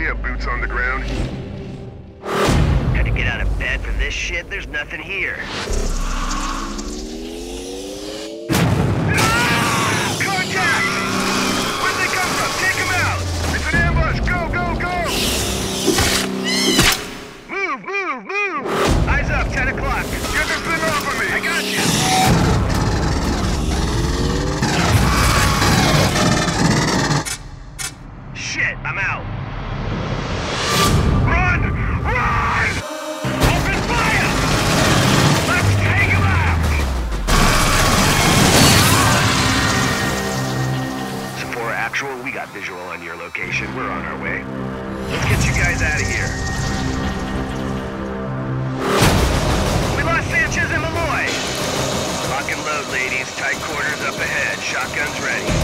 have boots on the ground? Had to get out of bed for this shit? There's nothing here. Ah! Contact! Where'd they come from? Take them out! It's an ambush! Go, go, go! Move, move, move! Eyes up, 10 o'clock. Get this thing off of me! I got you! Shit, I'm out. Run! Run! Open fire! Let's take him out! Sephora Actual, we got visual on your location. We're on our way. Let's get you guys out of here. We lost Sanchez and Malloy. Lock and load, ladies. Tight quarters up ahead. Shotguns ready.